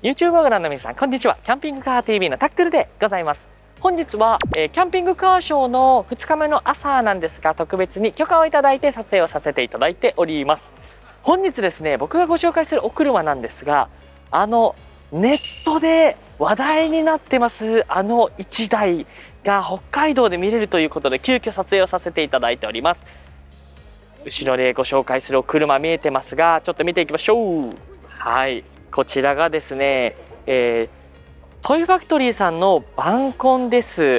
YouTube ご覧の皆さん、こんにちは。キャンピングカー TV のタックルでございます。本日は、キャンピングカーショーの2日目の朝なんですが、特別に許可をいただいて撮影をさせていただいております。本日ですね、僕がご紹介するお車なんですが、ネットで話題になってます1台が北海道で見れるということで、急遽撮影をさせていただいております。後ろでご紹介するお車見えてますが、ちょっと見ていきましょう。はい、こちらがですね、トイファクトリーさんのバンコンです。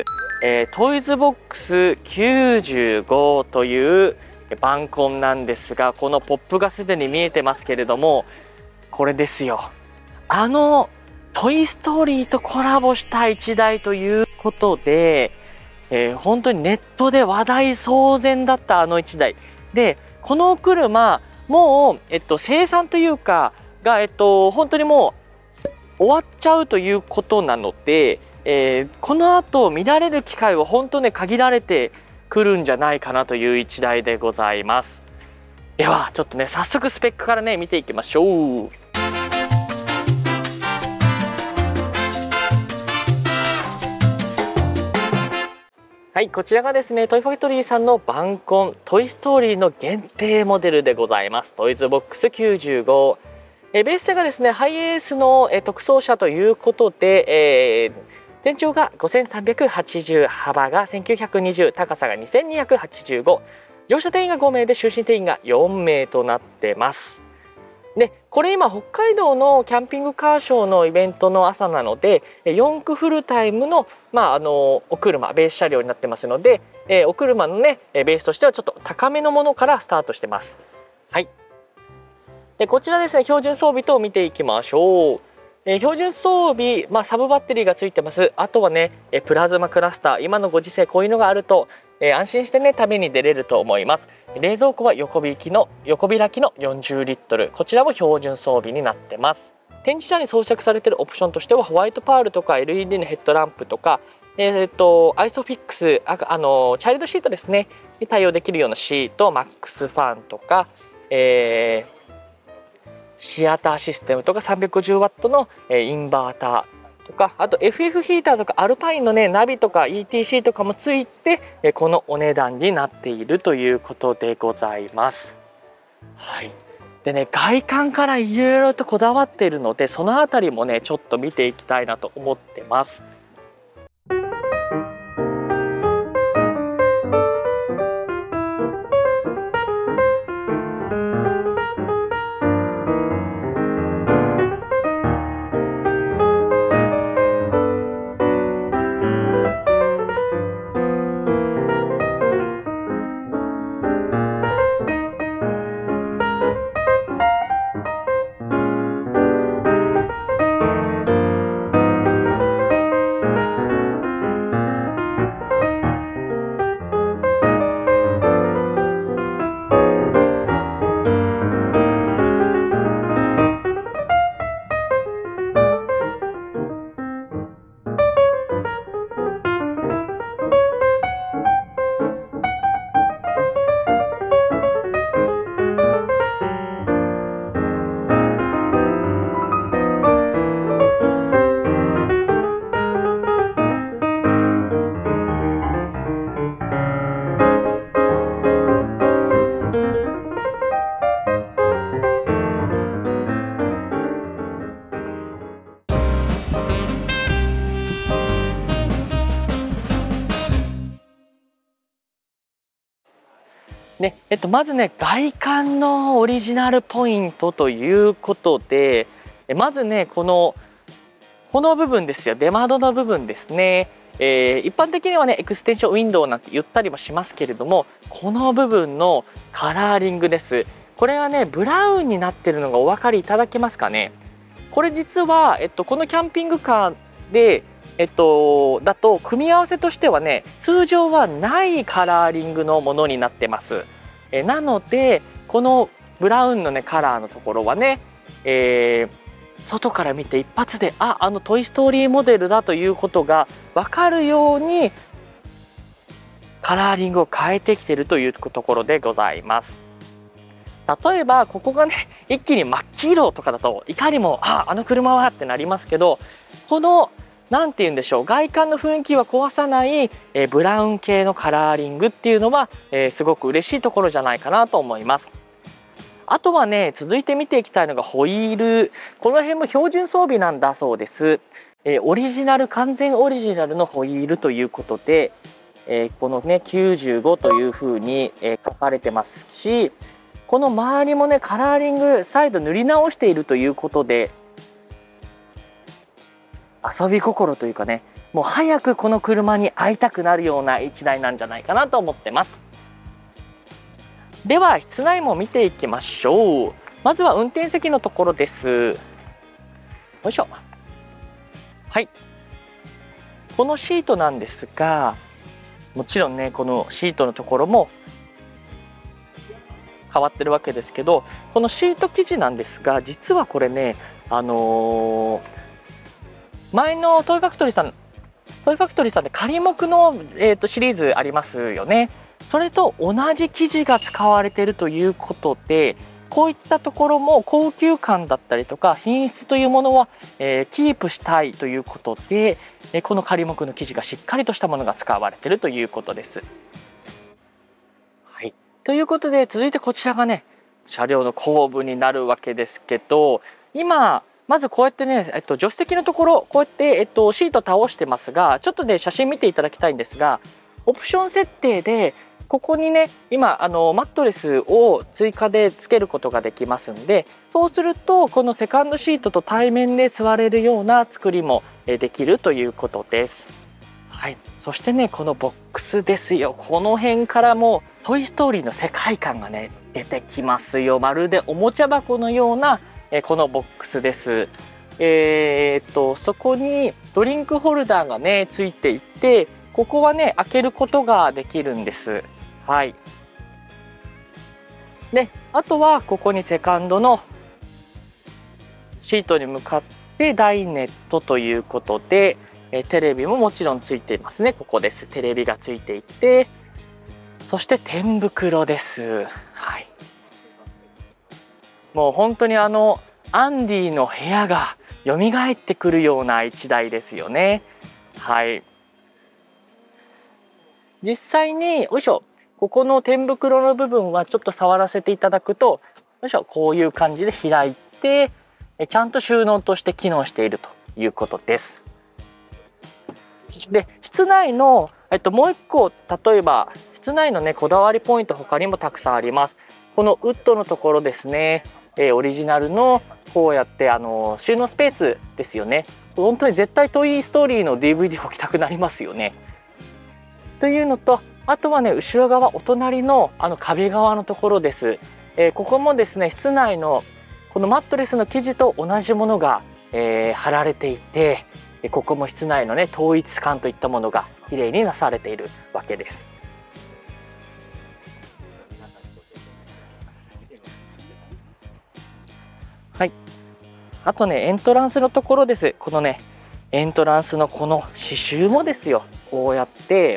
トイズボックス95というバンコンなんですが、このポップがすでに見えてますけれども、これですよ。トイ・ストーリーとコラボした1台ということで、本当にネットで話題騒然だった1台で、この車もう、生産というかが、本当にもう終わっちゃうということなので、この後見られる機会は本当ね限られてくるんじゃないかなという1台でございます。ではちょっとね早速スペックからね見ていきましょう。はい、こちらがですね、トイファクトリーさんのバンコントイ・ストーリーの限定モデルでございます。トイズボックス95。ベースがですね、ハイエースの特装車ということで、全長が5380、幅が1920、高さが2285、乗車定員が5名で就寝定員が4名となってます。でこれ今北海道のキャンピングカーショーのイベントの朝なので、4駆フルタイムの、お車ベース車両になってますので、お車のねベースとしてはちょっと高めのものからスタートしてます。はい。でこちらですね、標準装備と見ていきましょう。標準装備、サブバッテリーがついてます。あとはねプラズマクラスター、今のご時世こういうのがあると安心してね旅に出れると思います。冷蔵庫は横開きの40リットル、こちらも標準装備になってます。展示車に装着されているオプションとしてはホワイトパールとか LED のヘッドランプとか、アイソフィックスチャイルドシートですねに対応できるようなシート、マックスファンとか、シアターシステムとか 350W のインバーターとか、あと FF ヒーターとかアルパインのねナビとか ETC とかもついてこのお値段になっているということでございます。はい。でね、外観からいろいろとこだわっているので、そのあたりもねちょっと見ていきたいなと思ってます。ね、まずね外観のオリジナルポイントということで、まずねこの部分ですよ、出窓の部分ですね。一般的にはねエクステンションウィンドウなんて言ったりもしますけれども、この部分のカラーリングです。これがねブラウンになってるのがお分かりいただけますかね。これ実は、このキャンピングカーでだと組み合わせとしてはね通常はないカラーリングのものになってます。なのでこのブラウンのねカラーのところはね、外から見て一発でトイ・ストーリーモデルだということが分かるようにカラーリングを変えてきているというところでございます。 例えばここがね一気に真っ黄色とかだといかにもあの車はってなりますけど、この何て言うんでしょう、外観の雰囲気は壊さない、ブラウン系のカラーリングっていうのは、すごく嬉しいところじゃないかなと思います。あとはね、続いて見ていきたいのがホイール。この辺も標準装備なんだそうです。オリジナル、完全オリジナルのホイールということで、このね95というふうに、書かれてますし、この周りもねカラーリング再度塗り直しているということで、遊び心というかね、もう早くこの車に会いたくなるような一台なんじゃないかなと思ってます。では室内も見ていきましょう。まずは運転席のところです。よいしょ。はい、このシートなんですが、もちろんねこのシートのところも変わってるわけですけど、このシート生地なんですが、実はこれね前のトイファクトリーさんで仮木の、シリーズありますよね。それと同じ生地が使われているということで、こういったところも高級感だったりとか品質というものは、キープしたいということで、この仮木の生地がしっかりとしたものが使われているということです。はい、ということで続いてこちらがね車両の後部になるわけですけど、今まずこうやってね、助手席のところこうやって、シート倒してますが、ちょっとね写真見ていただきたいんですが、オプション設定でここにね今マットレスを追加でつけることができますんで、そうするとこのセカンドシートと対面で座れるような作りもできるということです。はい、そしてねこのボックスですよ。この辺からもトイ・ストーリーの世界観がね出てきますよ。まるでおもちゃ箱のようなこのボックスです。そこにドリンクホルダーがねついていて、ここはね開けることができるんです。はい。で、あとはここにセカンドのシートに向かってダイネットということで、テレビももちろんついていますね。ここです。テレビがついていて、そして天袋です。はい。もう本当にアンディの部屋が蘇ってくるような一台ですよね。はい。実際によいしょ、ここの天袋の部分はちょっと触らせていただくと、よいしょ、こういう感じで開いてちゃんと収納として機能しているということです。で、室内の、もう一個、例えば室内のねこだわりポイント他にもたくさんあります。このウッドのところですね、オリジナルのこうやって収納スペースですよね。本当に絶対トイ・ストーリーの DVD を置きたくなりますよね。というのと、あとはね後ろ側お隣の壁側のところです。ここもですね室内のこのマットレスの生地と同じものが、貼られていて、ここも室内のね統一感といったものがきれいになされているわけです。はい、あとねエントランスのところです。このねエントランスのこの刺繍もですよ、こうやって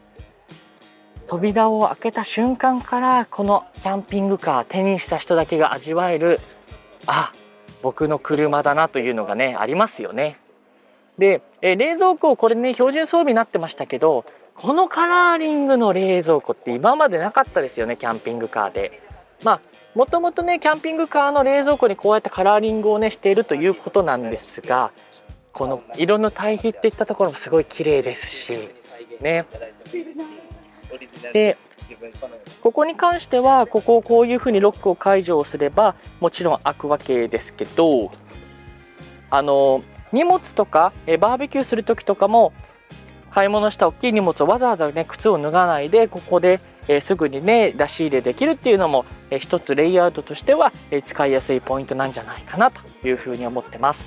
扉を開けた瞬間からこのキャンピングカー手にした人だけが味わえる、僕の車だなというのがねありますよね。で、冷蔵庫これね標準装備になってましたけど、このカラーリングの冷蔵庫って今までなかったですよね、キャンピングカーで。もともとねキャンピングカーの冷蔵庫にこうやってカラーリングをねしているということなんですが、この色の対比っていったところもすごい綺麗ですしね。でここに関してはここをこういうふうにロックを解除をすればもちろん開くわけですけど、荷物とかバーベキューする時とかも買い物した大きい荷物をわざわざね靴を脱がないでここですぐにね出し入れできるっていうのも一つレイアウトとしては使いやすいポイントなんじゃないかなというふうに思ってます。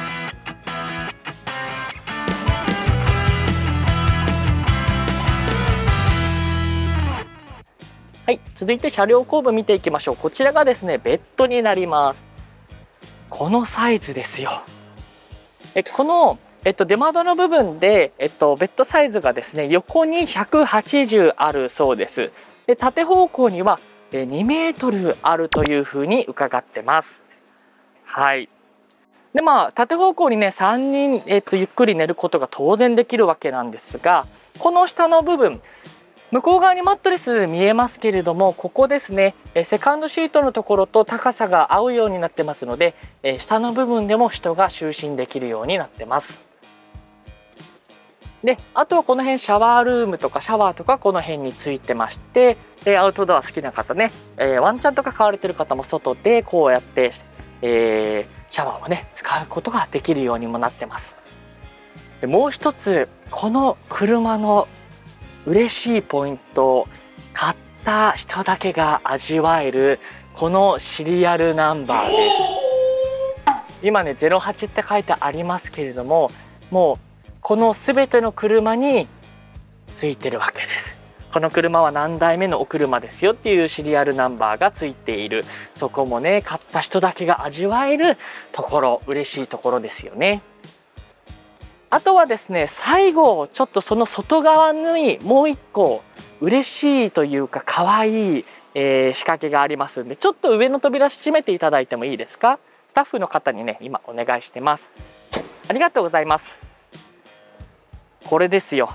はい、続いて車両後部見ていきましょう。こちらがですねベッドになります。このサイズですよ。この出窓の部分で、ベッドサイズがですね横に180あるそうです。で縦方向には 2メートルあるというふうに伺ってます。はい。で縦方向にね3人、ゆっくり寝ることが当然できるわけなんですが、この下の部分、向こう側にマットレス見えますけれども、ここですね、セカンドシートのところと高さが合うようになってますので、下の部分でも人が就寝できるようになってます。であとはこの辺シャワールームとかシャワーとかこの辺についてまして、アウトドア好きな方ね、ワンちゃんとか飼われてる方も外でこうやって、シャワーをね使うことができるようにもなってます。でもう一つ、この車の嬉しいポイント、買った人だけが味わえるこのシリアルナンバーです。今ね08って書いてありますけれども、もうこの全ての車についてるわけです。この車は何台目のお車ですよっていうシリアルナンバーがついている。そこもね買った人だけが味わえるところ、嬉しいところですよね。あとはですね、最後ちょっとその外側にもう一個嬉しいというか可愛い仕掛けがありますんで、ちょっと上の扉閉めていただいてもいいですか。スタッフの方にね今お願いしてます。ありがとうございます。これですよ。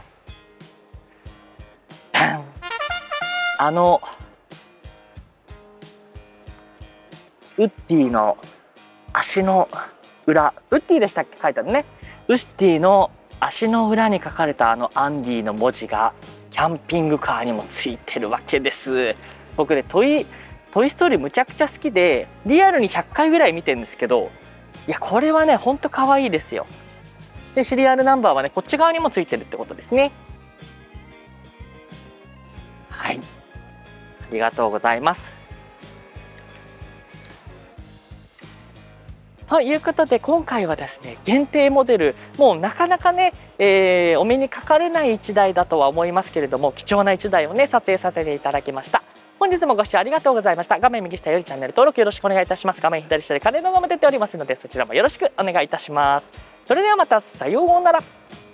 ウッディの足の裏、ウッディでしたっけ書いてあるね。ウッディの足の裏に書かれたアンディの文字がキャンピングカーにもついてるわけです。僕ねトイストーリーむちゃくちゃ好きで、リアルに100回ぐらい見てるんですけど、いやこれはねほんと可愛いですよ。でシリアルナンバーはねこっち側にもついてるってことですね。はい、ありがとうございます。ということで今回はですね限定モデル、もうなかなかね、お目にかかれない1台だとは思いますけれども、貴重な1台をね撮影させていただきました。本日もご視聴ありがとうございました。画面右下よりチャンネル登録よろしくお願いいたします。画面左下で関連動画も出ておりますので、そちらもよろしくお願いいたします。それではまた、さようなら。